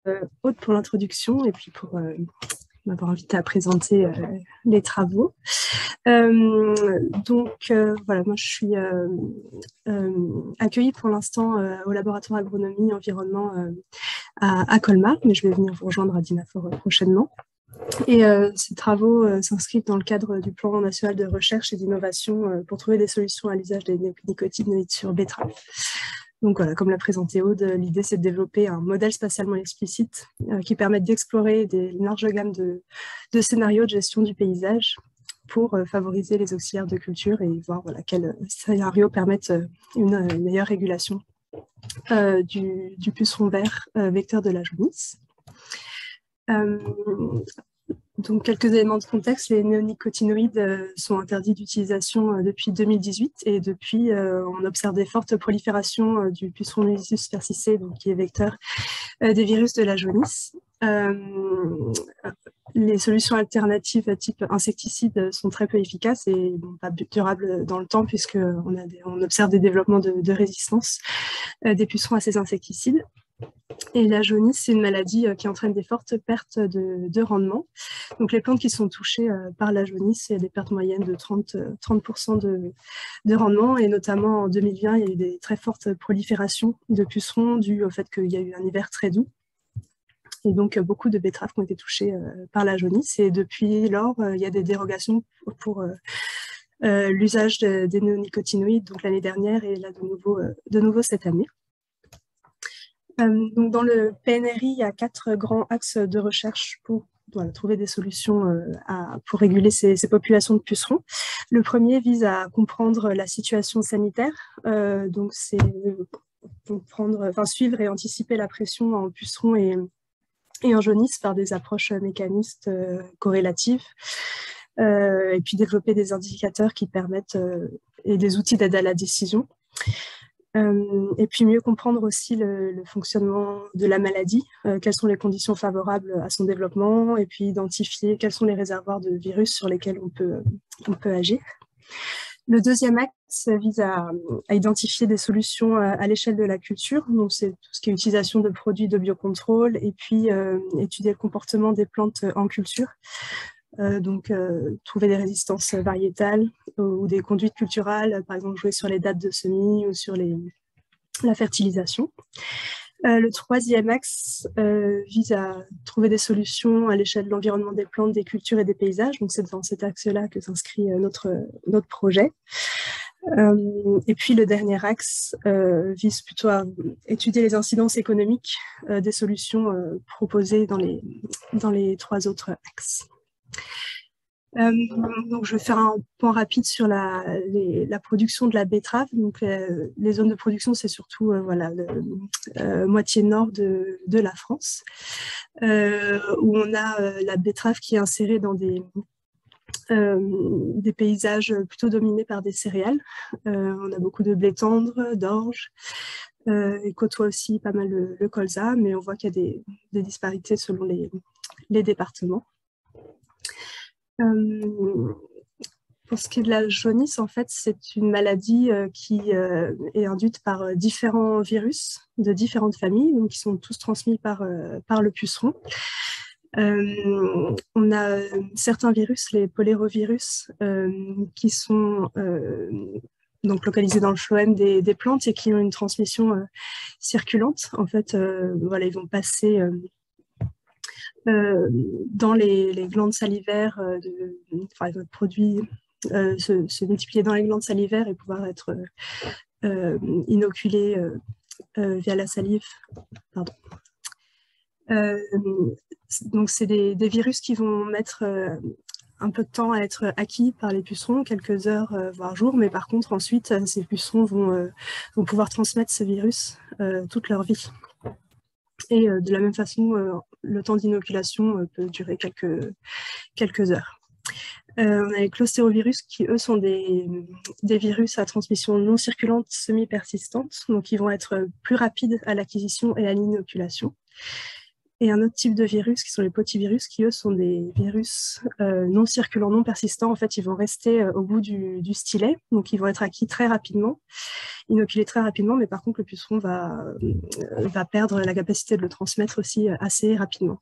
Aude pour l'introduction et puis pour m'avoir invité à présenter les travaux. Voilà, moi je suis accueillie pour l'instant au laboratoire agronomie environnement à Colmar, mais je vais venir vous rejoindre à Dinafor prochainement. Et ces travaux s'inscrivent dans le cadre du plan national de recherche et d'innovation pour trouver des solutions à l'usage des néonicotinoïdes sur betteraves. Donc voilà, comme l'a présenté Aude, l'idée c'est de développer un modèle spatialement explicite qui permette d'explorer une large gamme de scénarios de gestion du paysage pour favoriser les auxiliaires de culture et voir quels scénarios permettent une meilleure régulation du puceron vert vecteur de la jaunisse. Donc, quelques éléments de contexte, les néonicotinoïdes sont interdits d'utilisation depuis 2018 et depuis, on observe des fortes proliférations du puceron Nuisius persicé, donc qui est vecteur des virus de la jaunisse. Les solutions alternatives type insecticides sont très peu efficaces et pas durables dans le temps puisqu'on observe des développements de résistance des pucerons à ces insecticides. Et la jaunisse, c'est une maladie qui entraîne des fortes pertes de rendement. Donc, les plantes qui sont touchées par la jaunisse, il y a des pertes moyennes de 30% de rendement. Et notamment en 2020, il y a eu des très fortes proliférations de pucerons dues au fait qu'il y a eu un hiver très doux. Et donc, beaucoup de betteraves qui ont été touchées par la jaunisse. Et depuis lors, il y a des dérogations pour l'usage des néonicotinoïdes, donc l'année dernière et là de nouveau cette année. Donc dans le PNRI, il y a 4 grands axes de recherche pour trouver des solutions pour réguler ces populations de pucerons. Le premier vise à comprendre la situation sanitaire, donc c'est suivre et anticiper la pression en pucerons et en jaunisse par des approches mécanistes corrélatives, et puis développer des indicateurs qui permettent et des outils d'aide à la décision. Et puis mieux comprendre aussi le fonctionnement de la maladie, quelles sont les conditions favorables à son développement, et puis identifier quels sont les réservoirs de virus sur lesquels on peut agir. Le deuxième axe vise à identifier des solutions à l'échelle de la culture, donc c'est tout ce qui est utilisation de produits de biocontrôle, et puis étudier le comportement des plantes en culture. Trouver des résistances variétales ou des conduites culturales, par exemple jouer sur les dates de semis ou sur la fertilisation. Le troisième axe vise à trouver des solutions à l'échelle de l'environnement des plantes, des cultures et des paysages. Donc c'est dans cet axe-là que s'inscrit notre projet. Et puis le dernier axe vise plutôt à étudier les incidences économiques des solutions proposées dans les 3 autres axes. Donc, je vais faire un point rapide sur la production de la betterave. Donc, les zones de production, c'est surtout moitié nord de la France, où on a la betterave qui est insérée dans des paysages plutôt dominés par des céréales. On a beaucoup de blé tendre, d'orge, et côtoie aussi pas mal le colza, mais on voit qu'il y a des disparités selon les départements. Pour ce qui est de la jaunisse, en fait, c'est une maladie qui est induite par différents virus de différentes familles, donc qui sont tous transmis par le puceron. On a certains virus, les polérovirus, qui sont donc localisés dans le phloème des plantes et qui ont une transmission circulante. En fait, ils vont passer dans les glandes salivaires, le produit se multiplier dans les glandes salivaires et pouvoir être inoculé via la salive. Pardon. Donc, c'est des virus qui vont mettre un peu de temps à être acquis par les pucerons, quelques heures, voire jours, mais par contre, ensuite, ces pucerons vont pouvoir transmettre ce virus toute leur vie. Et de la même façon, le temps d'inoculation peut durer quelques heures. On a les clostérovirus qui, eux, sont des virus à transmission non circulante semi-persistante, donc ils vont être plus rapides à l'acquisition et à l'inoculation. et un autre type de virus qui sont les potivirus, qui eux sont des virus non circulants, non persistants. En fait, ils vont rester au bout du stylet, donc ils vont être acquis très rapidement, inoculés très rapidement, mais par contre le puceron va perdre la capacité de le transmettre aussi assez rapidement.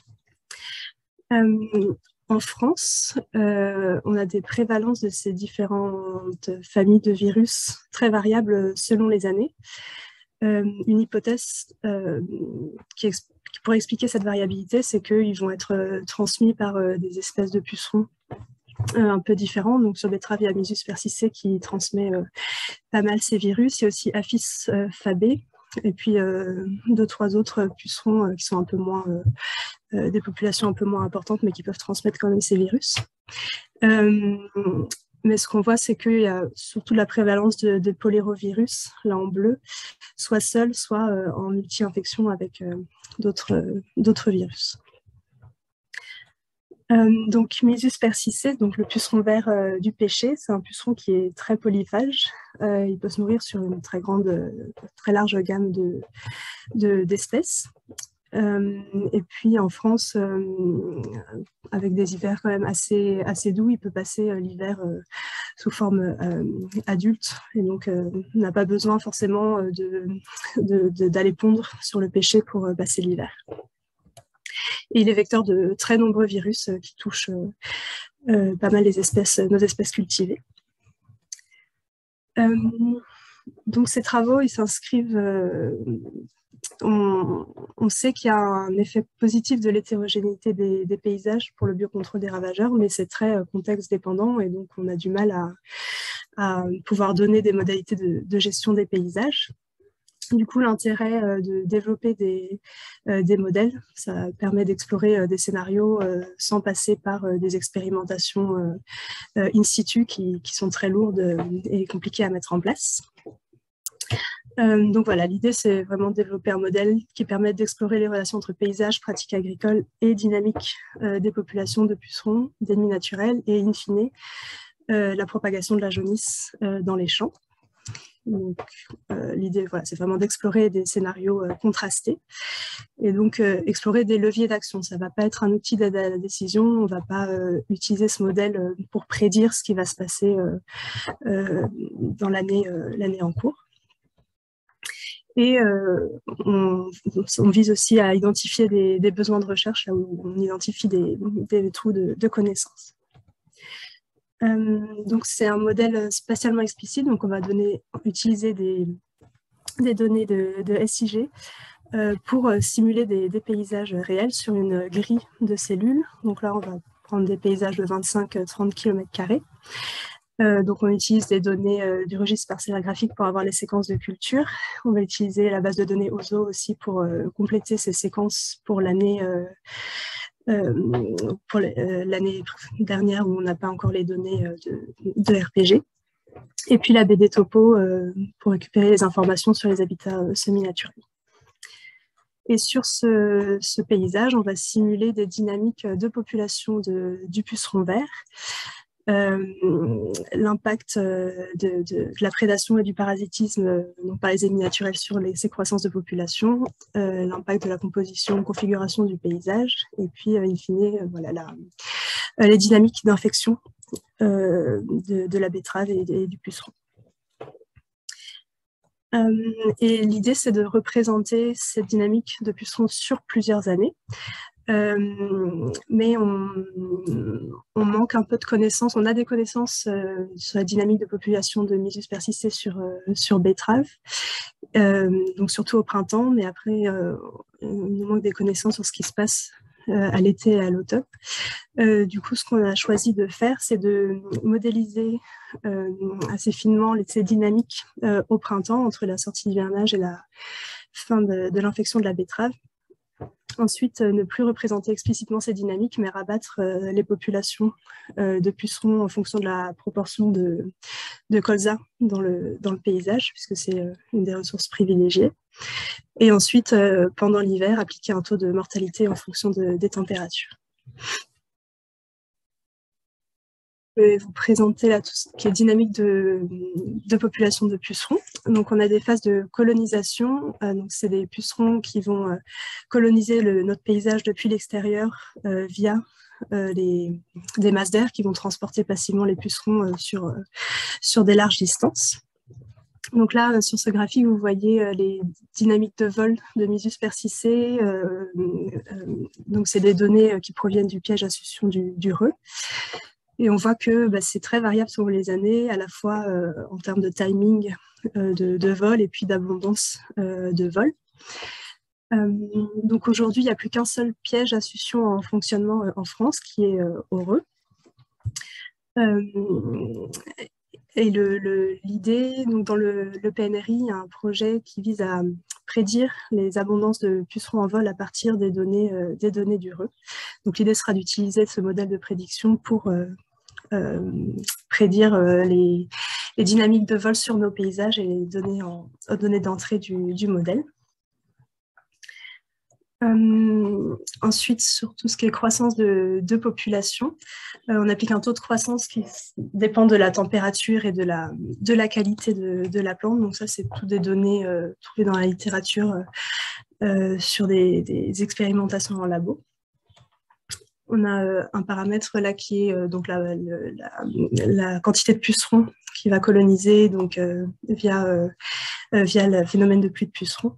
En France, on a des prévalences de ces différentes familles de virus très variables selon les années. Une hypothèse qui pourrait expliquer cette variabilité, c'est qu'ils vont être transmis par des espèces de pucerons un peu différents. Donc sur Betrave, il y a Mysus persicé qui transmet pas mal ces virus. Il y a aussi Apis fabae, et puis deux, trois autres pucerons qui sont un peu moins, des populations un peu moins importantes, mais qui peuvent transmettre quand même ces virus. Mais ce qu'on voit, c'est qu'il y a surtout la prévalence de polyrovirus, là en bleu, soit seul, soit en multi-infection avec d'autres virus. Donc, Mysus persicé, donc le puceron vert du pêcher, c'est un puceron qui est très polyphage. Il peut se nourrir sur une très large gamme d'espèces. Et puis en France, avec des hivers quand même assez doux, il peut passer l'hiver sous forme adulte, et donc n'a pas besoin forcément d'aller pondre sur le pêcher pour passer l'hiver. Et il est vecteur de très nombreux virus qui touchent pas mal nos espèces cultivées. Donc ces travaux, ils s'inscrivent on sait qu'il y a un effet positif de l'hétérogénéité des paysages pour le biocontrôle des ravageurs, mais c'est très contexte dépendant, et donc on a du mal à pouvoir donner des modalités de gestion des paysages. Du coup, l'intérêt de développer des modèles, ça permet d'explorer des scénarios sans passer par des expérimentations in situ qui sont très lourdes et compliquées à mettre en place. Donc voilà, l'idée, c'est vraiment de développer un modèle qui permette d'explorer les relations entre paysages, pratiques agricoles et dynamiques des populations de pucerons, d'ennemis naturels, et in fine, la propagation de la jaunisse dans les champs. L'idée, voilà, c'est vraiment d'explorer des scénarios contrastés et donc explorer des leviers d'action. Ça ne va pas être un outil d'aide à la décision, on ne va pas utiliser ce modèle pour prédire ce qui va se passer dans l'année en cours. Et on vise aussi à identifier des besoins de recherche, là où on identifie des trous de connaissances. Donc c'est un modèle spatialement explicite, donc on va utiliser des données de SIG pour simuler des paysages réels sur une grille de cellules. Donc là, on va prendre des paysages de 25-30 km². Donc on utilise des données du registre parcellaire graphique pour avoir les séquences de culture. On va utiliser la base de données OZO aussi pour compléter ces séquences pour l'année dernière où on n'a pas encore les données de RPG. Et puis la BD Topo pour récupérer les informations sur les habitats semi-naturels. Et sur ce paysage, on va simuler des dynamiques de population du puceron vert, l'impact de la prédation et du parasitisme par les ennemis naturels sur ces croissances de population, l'impact de la composition, configuration du paysage, et puis in fine, voilà, les dynamiques d'infection de la betterave et du puceron. Et l'idée, c'est de représenter cette dynamique de puceron sur plusieurs années. Mais on manque un peu de connaissances. On a des connaissances sur la dynamique de population de Mysus persicé sur betterave, donc surtout au printemps, mais après, il nous manque des connaissances sur ce qui se passe à l'été et à l'automne. Du coup, ce qu'on a choisi de faire, c'est de modéliser assez finement ces dynamiques au printemps, entre la sortie d'hivernage et la fin de l'infection de la betterave. Ensuite, ne plus représenter explicitement ces dynamiques, mais rabattre les populations de pucerons en fonction de la proportion de colza dans le paysage, puisque c'est une des ressources privilégiées. Et ensuite, pendant l'hiver, appliquer un taux de mortalité en fonction des températures. Je vais vous présenter là tout ce qui est dynamique de population de pucerons. Donc, on a des phases de colonisation. Donc, c'est des pucerons qui vont coloniser notre paysage depuis l'extérieur via des masses d'air qui vont transporter passivement les pucerons sur des larges distances. Donc là, sur ce graphique, vous voyez les dynamiques de vol de Mysus persicé. Donc, c'est des données qui proviennent du piège à succion du Reux. Et on voit que c'est très variable selon les années, à la fois en termes de timing de vol et puis d'abondance de vol. Donc aujourd'hui, il n'y a plus qu'un seul piège à succion en fonctionnement en France, qui est au Reux. Et l'idée, donc dans le PNRI, il y a un projet qui vise à prédire les abondances de pucerons en vol à partir des données du Reux. Donc l'idée sera d'utiliser ce modèle de prédiction pour prédire les dynamiques de vol sur nos paysages et les données d'entrée du modèle. Ensuite, sur tout ce qui est croissance de population, on applique un taux de croissance qui dépend de la température et de la qualité de la plante. Donc ça, c'est toutes des données trouvées dans la littérature sur des expérimentations en labo. On a un paramètre là qui est donc la quantité de pucerons qui va coloniser donc, via le phénomène de pluie de pucerons.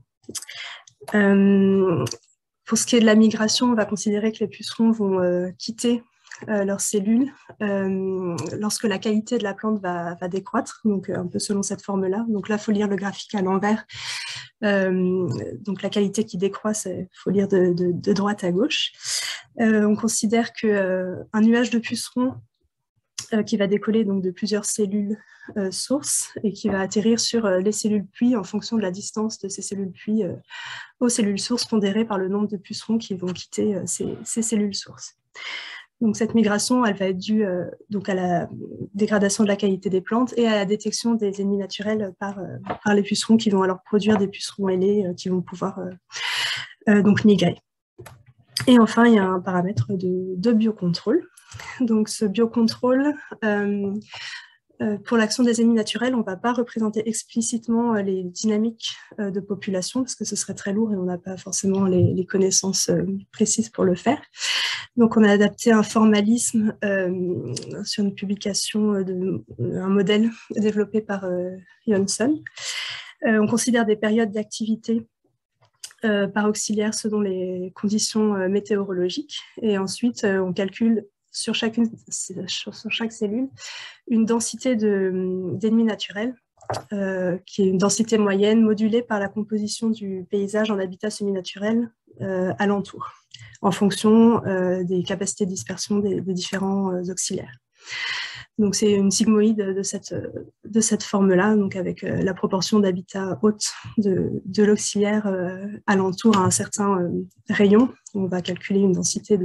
Pour ce qui est de la migration, on va considérer que les pucerons vont quitter leurs cellules lorsque la qualité de la plante va décroître, donc un peu selon cette forme-là. Donc là, il faut lire le graphique à l'envers. Donc la qualité qui décroît, il faut lire de droite à gauche. On considère qu'un nuage de pucerons qui va décoller donc de plusieurs cellules sources et qui va atterrir sur les cellules puits en fonction de la distance de ces cellules puits aux cellules sources pondérées par le nombre de pucerons qui vont quitter ces cellules sources. Donc cette migration, elle va être due donc à la dégradation de la qualité des plantes et à la détection des ennemis naturels par les pucerons qui vont alors produire des pucerons ailés qui vont pouvoir donc migrer. Et enfin, il y a un paramètre de biocontrôle. Donc ce biocontrôle, pour l'action des ennemis naturels, on ne va pas représenter explicitement les dynamiques de population parce que ce serait très lourd et on n'a pas forcément les connaissances précises pour le faire. Donc on a adapté un formalisme sur une publication d'un modèle développé par Johnson. On considère des périodes d'activité par auxiliaire selon les conditions météorologiques et ensuite on calcule sur chaque cellule une densité d'ennemis naturels qui est une densité moyenne modulée par la composition du paysage en habitat semi-naturel alentour en fonction des capacités de dispersion des différents auxiliaires. Donc c'est une sigmoïde de cette forme-là, donc avec la proportion d'habitat haute de l'auxiliaire alentour à un certain rayon. On va calculer une densité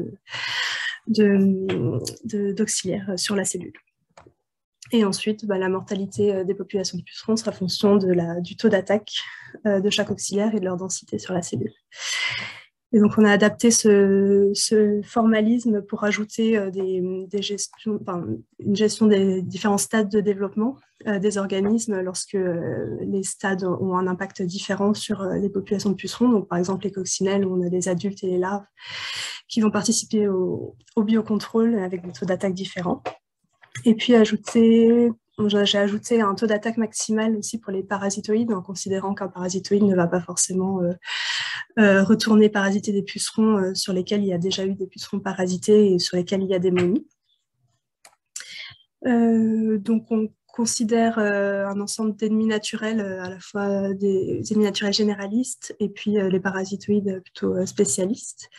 d'auxiliaires sur la cellule. Et ensuite, la mortalité des populations de pucerons sera fonction du taux d'attaque de chaque auxiliaire et de leur densité sur la cellule. Et donc, on a adapté ce formalisme pour ajouter une gestion des différents stades de développement des organismes lorsque les stades ont un impact différent sur les populations de pucerons. Donc, par exemple, les coccinelles, où on a les adultes et les larves qui vont participer au biocontrôle avec des taux d'attaque différents. Et puis, j'ai ajouté un taux d'attaque maximal aussi pour les parasitoïdes, en considérant qu'un parasitoïde ne va pas forcément retourner parasiter des pucerons sur lesquels il y a déjà eu des pucerons parasités et sur lesquels il y a des momies. Donc, on considère un ensemble d'ennemis naturels, à la fois des ennemis naturels généralistes et puis les parasitoïdes plutôt spécialistes.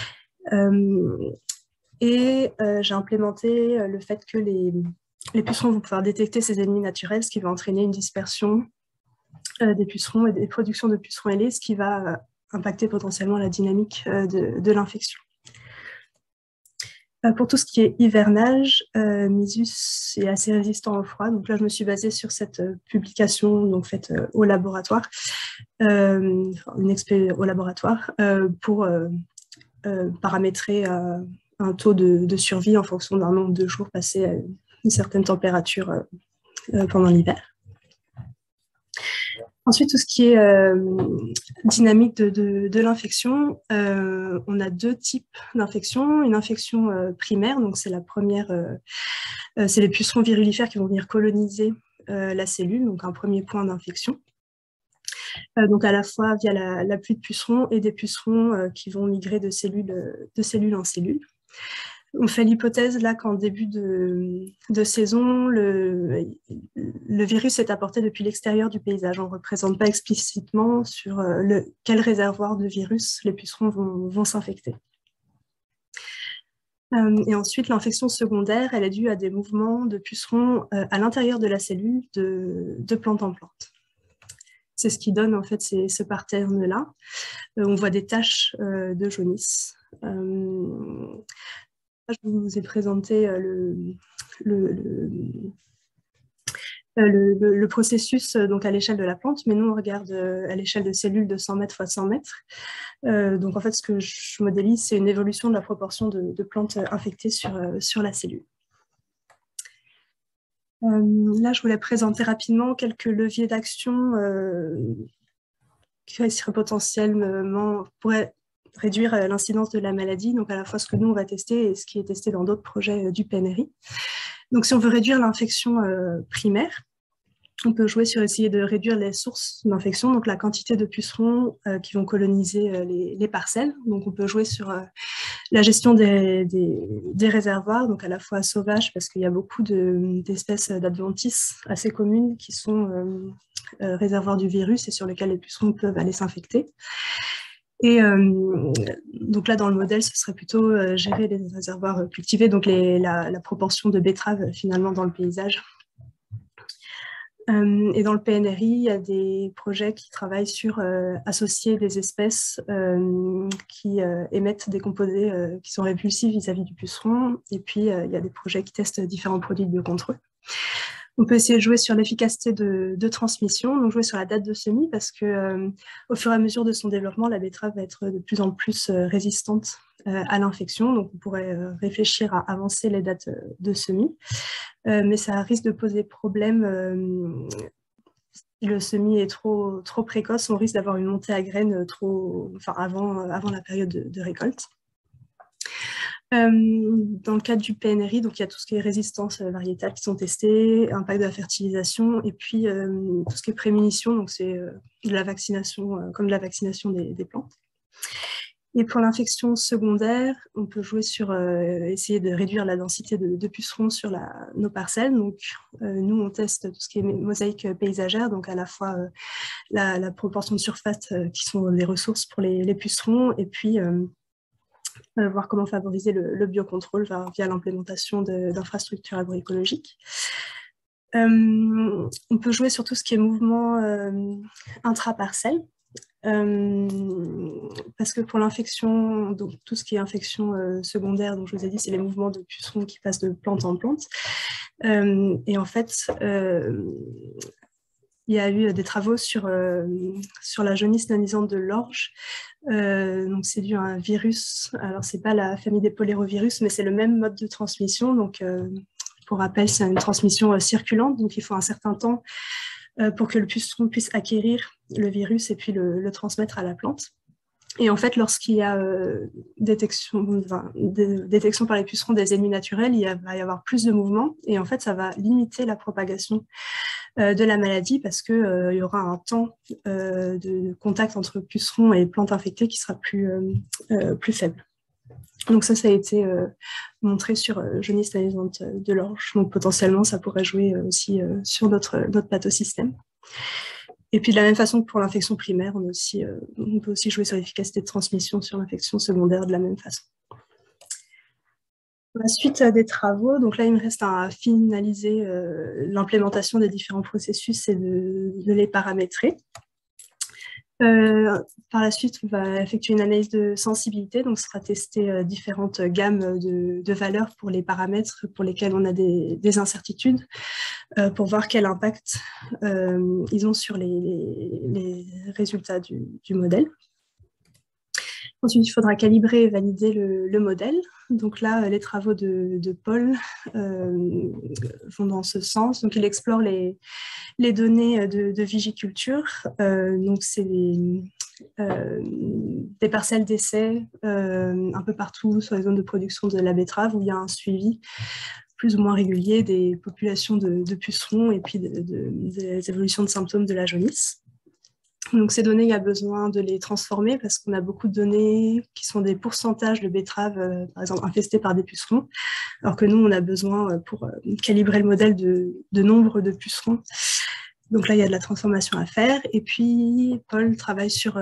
J'ai implémenté le fait que les pucerons vont pouvoir détecter ces ennemis naturels, ce qui va entraîner une dispersion des pucerons et des productions de pucerons ailés, ce qui va impacter potentiellement la dynamique de l'infection. Pour tout ce qui est hivernage, Mysus est assez résistant au froid. Donc là, je me suis basée sur cette publication donc faite au laboratoire, une expé au laboratoire, pour paramétrer un taux de survie en fonction d'un nombre de jours passés une certaine température pendant l'hiver. Ensuite, tout ce qui est dynamique de l'infection, on a deux types d'infections. Une infection primaire, donc c'est la première, c'est les pucerons virulifères qui vont venir coloniser la cellule, donc un premier point d'infection. Donc à la fois via la pluie de pucerons et des pucerons qui vont migrer de cellule en cellule. On fait l'hypothèse là qu'en début de saison, le virus est apporté depuis l'extérieur du paysage. On ne représente pas explicitement sur quel réservoir de virus les pucerons vont s'infecter. Et ensuite, l'infection secondaire, elle est due à des mouvements de pucerons à l'intérieur de la cellule de plante en plante. C'est ce qui donne en fait ce pattern-là. On voit des taches de jaunisse. Je vous ai présenté le processus donc à l'échelle de la plante, mais nous on regarde à l'échelle de cellules de 100 mètres x 100 mètres. Donc en fait ce que je modélise, c'est une évolution de la proportion de plantes infectées sur la cellule. Là je voulais présenter rapidement quelques leviers d'action qui seraient potentiellement pourraient réduire l'incidence de la maladie, donc à la fois ce que nous on va tester et ce qui est testé dans d'autres projets du PNRI. Donc si on veut réduire l'infection primaire, on peut jouer sur essayer de réduire les sources d'infection, donc la quantité de pucerons qui vont coloniser les parcelles. Donc on peut jouer sur la gestion des réservoirs, donc à la fois sauvages, parce qu'il y a beaucoup d'espèces d'adventices assez communes qui sont réservoirs du virus et sur lesquels les pucerons peuvent aller s'infecter. Et donc là, dans le modèle, ce serait plutôt gérer les réservoirs cultivés, donc la proportion de betteraves finalement dans le paysage. Et dans le PNRI, il y a des projets qui travaillent sur associer des espèces qui émettent des composés qui sont répulsifs vis-à-vis du puceron. Et puis, il y a des projets qui testent différents produits de biocontrôle. On peut essayer de jouer sur l'efficacité de transmission, donc jouer sur la date de semis, parce que au fur et à mesure de son développement, la betterave va être de plus en plus résistante à l'infection. Donc on pourrait réfléchir à avancer les dates de semis, mais ça risque de poser problème. Si le semis est trop précoce, on risque d'avoir une montée à graines avant la période de récolte. Dans le cadre du PNRI, donc il y a tout ce qui est résistance variétale qui sont testées, impact de la fertilisation, et puis tout ce qui est prémunition, donc c'est de la vaccination, comme de la vaccination des plantes. Et pour l'infection secondaire, on peut jouer sur essayer de réduire la densité de pucerons sur nos parcelles. Donc nous, on teste tout ce qui est mosaïque paysagère, donc à la fois la proportion de surface qui sont des ressources pour les pucerons, et puis voir comment favoriser le biocontrôle via l'implémentation d'infrastructures agroécologiques. On peut jouer sur tout ce qui est mouvement intra-parcelle, parce que pour l'infection, donc tout ce qui est infection secondaire, donc je vous ai dit, c'est les mouvements de pucerons qui passent de plante en plante. Et en fait, il y a eu des travaux sur la jaunisse nanisante de l'orge. Donc c'est dû à un virus. Alors c'est pas la famille des polérovirus, mais c'est le même mode de transmission. Donc pour rappel, c'est une transmission circulante. Donc il faut un certain temps pour que le puceron puisse acquérir le virus et puis le transmettre à la plante. Et en fait, lorsqu'il y a détection par les pucerons des ennemis naturels, va y avoir plus de mouvements. Et en fait, ça va limiter la propagation de la maladie parce qu'il y aura un temps de contact entre pucerons et plantes infectées qui sera plus faible. Donc ça a été montré sur jaunisse nanisante de l'orge. Donc potentiellement, ça pourrait jouer aussi sur notre pathosystème. Et puis de la même façon que pour l'infection primaire, on peut aussi jouer sur l'efficacité de transmission sur l'infection secondaire de la même façon. La suite des travaux, donc là il me reste à finaliser l'implémentation des différents processus et de les paramétrer. Par la suite, on va effectuer une analyse de sensibilité, donc ce sera tester différentes gammes de valeurs pour les paramètres pour lesquels on a des incertitudes, pour voir quel impact ils ont sur les résultats du modèle. Ensuite, il faudra calibrer et valider le modèle. Donc là, les travaux de Paul vont dans ce sens. Donc, il explore les données de vigiculture. Donc, c'est des parcelles d'essai un peu partout sur les zones de production de la betterave où il y a un suivi plus ou moins régulier des populations de pucerons et puis des évolutions de symptômes de la jaunisse. Donc ces données, il y a besoin de les transformer parce qu'on a beaucoup de données qui sont des pourcentages de betteraves, par exemple, infestées par des pucerons, alors que nous, on a besoin pour calibrer le modèle de nombre de pucerons. Donc là, il y a de la transformation à faire. Et puis, Paul travaille sur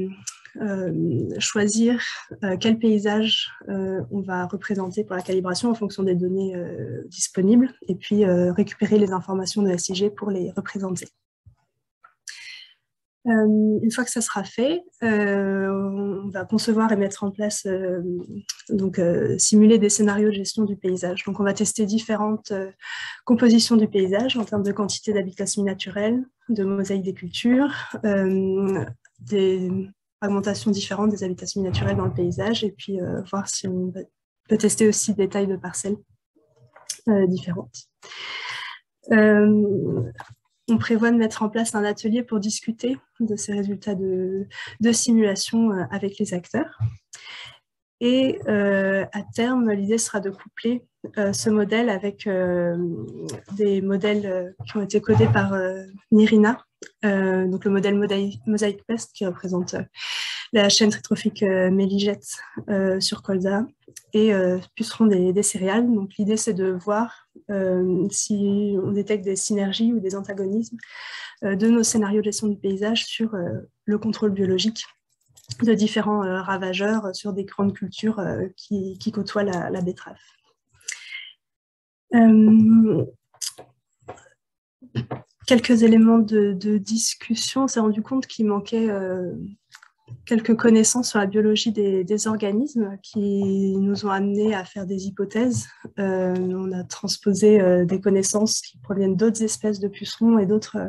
choisir quel paysage on va représenter pour la calibration en fonction des données disponibles, et puis récupérer les informations de SIG pour les représenter. Une fois que ça sera fait, on va concevoir et mettre en place, simuler des scénarios de gestion du paysage. Donc on va tester différentes compositions du paysage en termes de quantité d'habitats semi-naturels, de mosaïque des cultures, des fragmentations différentes des habitats semi-naturels dans le paysage, et puis voir si on peut tester aussi des tailles de parcelles différentes. On prévoit de mettre en place un atelier pour discuter de ces résultats de simulation avec les acteurs. Et à terme, l'idée sera de coupler ce modèle avec des modèles qui ont été codés par Nirina, donc le modèle Mosaic Pest qui représente la chaîne tritrophique méligette sur colza et pucerons des céréales. Donc l'idée, c'est de voir si on détecte des synergies ou des antagonismes de nos scénarios de gestion du paysage sur le contrôle biologique de différents ravageurs sur des grandes cultures qui côtoient la betterave. Quelques éléments de discussion. On s'est rendu compte qu'il manquait quelques connaissances sur la biologie des organismes qui nous ont amenés à faire des hypothèses. On a transposé des connaissances qui proviennent d'autres espèces de pucerons et d'autres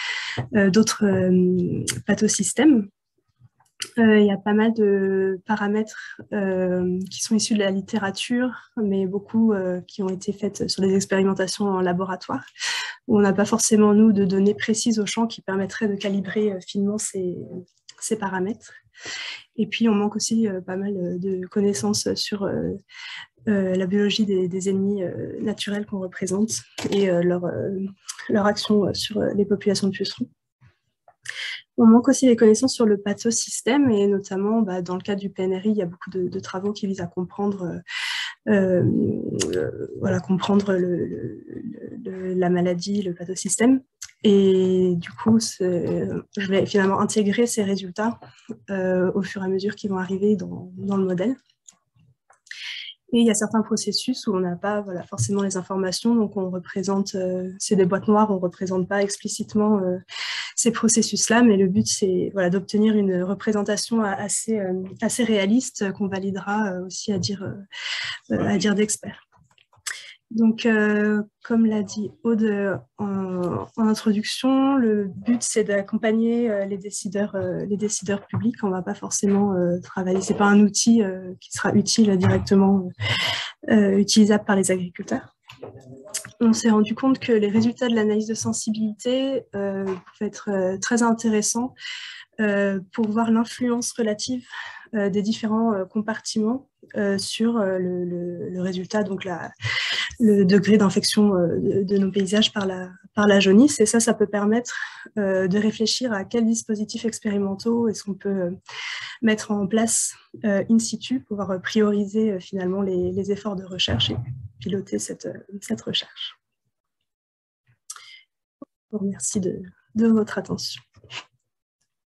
pathosystèmes. Il y a pas mal de paramètres qui sont issus de la littérature, mais beaucoup qui ont été faites sur des expérimentations en laboratoire, où on n'a pas forcément, nous, de données précises au champ qui permettraient de calibrer finement ces paramètres. Et puis, on manque aussi pas mal de connaissances sur la biologie des ennemis naturels qu'on représente et leur action sur les populations de pucerons. On manque aussi des connaissances sur le pathosystème, et notamment dans le cadre du PNRI, il y a beaucoup de travaux qui visent à comprendre, comprendre la maladie, le pathosystème. Et du coup, je vais finalement intégrer ces résultats au fur et à mesure qu'ils vont arriver dans le modèle. Et il y a certains processus où on n'a pas forcément les informations, donc on représente, c'est des boîtes noires, on ne représente pas explicitement ces processus-là, mais le but c'est d'obtenir une représentation assez réaliste qu'on validera aussi à dire d'experts. Donc, comme l'a dit Aude en introduction, le but c'est d'accompagner les décideurs publics. On ne va pas forcément travailler, ce n'est pas un outil qui sera utile directement utilisable par les agriculteurs. On s'est rendu compte que les résultats de l'analyse de sensibilité pouvaient être très intéressants pour voir l'influence relative des différents compartiments sur le résultat, donc le degré d'infection de nos paysages par la jaunisse. Et ça peut permettre de réfléchir à quels dispositifs expérimentaux est-ce qu'on peut mettre en place in situ pour pouvoir prioriser finalement les efforts de recherche et piloter cette recherche. Je vous remercie de votre attention.